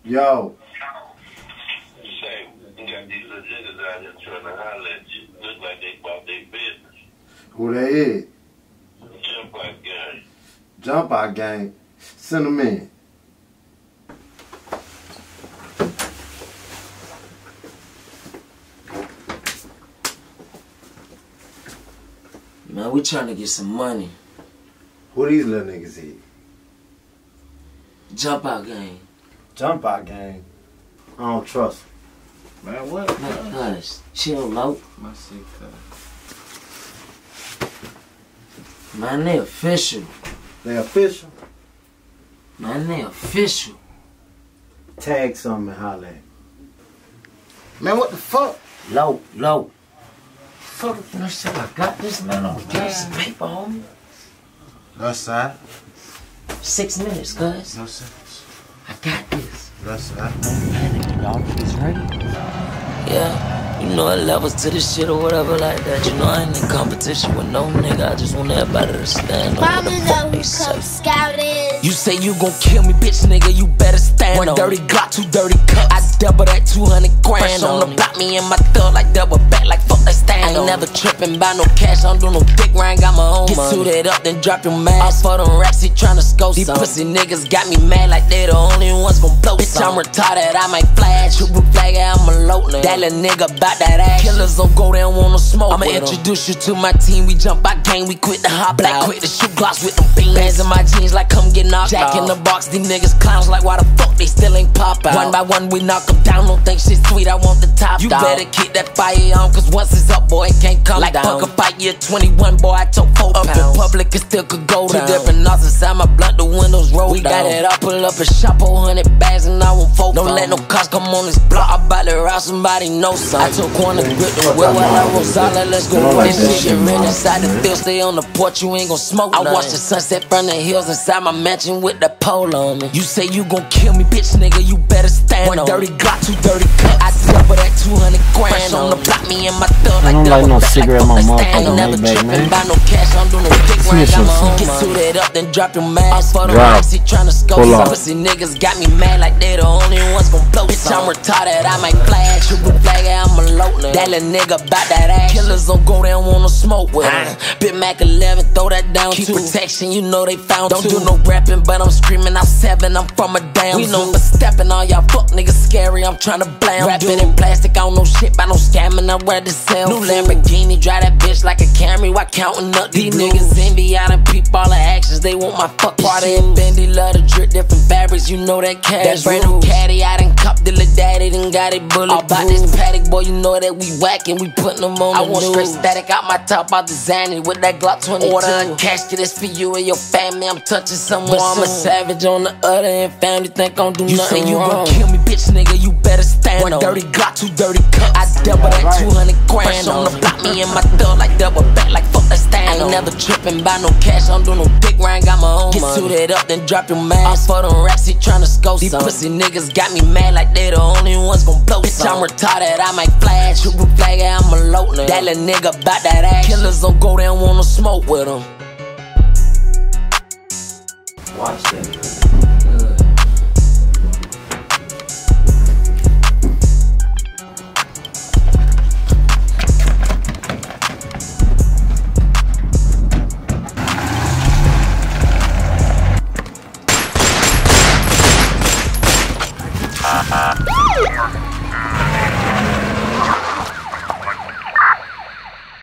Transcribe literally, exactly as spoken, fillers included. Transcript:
Yo. Say, you got these little niggas out here trying to holler at you. Look like they bought their business. Who they is? Jump out gang. Jump out gang. Send them in. Man, we trying to get some money. Who these little niggas is? Jump out gang. Jump out gang. I don't trust them. Man, what? Man, guys, chill low. My sick cut. Man, they official. They official? Man, they official. Tag something and holler at me. Man, what the fuck? Low, low. Fucking finish till I got this, man. I'm gonna get some paper, homie. No side. Six minutes, cuz. No sense. I got this. No side. Don't panic, y'all. It's ready. Yeah, you know it levels to this shit or whatever like that. You know I ain't in competition with no nigga. I just want everybody to stand on what the fuck they say. You say you gon' kill me, bitch, nigga. You better stand on. One dirty Glock, two dirty cups. I double that two hundred grand. Fresh on the block, me and my thug like double back, like fuck that stand on. I ain't never trippin' by no cash. I don't do no dick ring. Got my own money. Get suited up, then drop your mask. All for them racks, he tryna score some. These pussy niggas got me mad like they the only ones gon' blow. Bitch, I'm retarded. I might flash. Triple flag, I'm a loadin'. That little nigga bout that ass. Killers don't go, they don't wanna smoke. I'ma introduce you to my team. We jump out gang, we quit the hop black, quick to shoot glocks with them beans. Bands in my jeans like come get knocked Jack out. In the box, these niggas clowns like why the fuck they still ain't pop out. One by one we knock them down, don't think shit sweet, I want the top. You dog. Better keep that fire on, cause once it's up, boy, it can't come like down. Like fuck a fight, year twenty-one, boy, I took four up pounds. Up in public, it still could go down. Two different knots inside my blunt, the windows roll we down. We got it up, pull up a shop, four hundred bags, and I won't fold. Don't phone. Let no cops come on this block, I bout to route somebody know something. I took one to grip the whip while I roll solid, let's go. This shit get real inside the field, stay on the porch, you ain't gon' smoke. I watch the sunset from the hills inside my mansion with the pole on me. You say you gon' kill me, bitch, nigga, you better stand on. One dirty Glock, two dirty cups. I double that two hundred grand. Fresh on the block, me and my thug like I don't like no back, cigarette like in my motherfucking never Maybach, man. Buy no cash, I don't do no dick ring. Got my own get suited up, then drop your mask. For the racks, he tryna scope some. Pussy niggas got me mad like they the only ones gon' blow. Bitch, I'm retarded, I might flash. Triple flag, I'm a loadin'. That little nigga bout that ass. Killers don't go, they don't wanna smoke with him. Big Mac eleven, throw that down. Keep protection, you know they found Don't two. Do no rapping, but I'm screaming out seven. I'm from a damn We know for stepping, all y'all fuck niggas scary. I'm tryna blame rapping in plastic, I don't know shit about no scamming. I'm ready to sell. New Lamborghini, drive that bitch like a Camry. While counting up these niggas envy, I done peep all the actions. They want my fuck party and Bendy, love to drip different fabrics. You know that cash. That brand new caddy, I done cupped the little daddy, done got it bullet. All about this paddock, boy, you know that we whacking, we putting them on. I want straight static out my top, out designing with that Glock twenty-two. Order a casket, it's for you and your family. I'm touching someone. I'm a savage on the other end. Family think I'm do you nothing say you wrong. Gon' kill me, bitch, nigga. You better stand One on. One dirty Glock, two dirty cups. I double that right. two hundred grand. Fresh on the block, me and my thug like double back, like fuck that stand I ain't on. Never tripping by no cash. I don't do no dick ring. Got my own Get money. Suited up, then drop your mask. All for them racks, he tryna scope These some. Pussy niggas got me mad like they the only ones gon' blow. Bitch, some. I'm retarded, I might flash. Triple flag, I'm a loadin'. That little nigga bout that ass. Killers don't go, they don't wanna smoke with him. Watch that.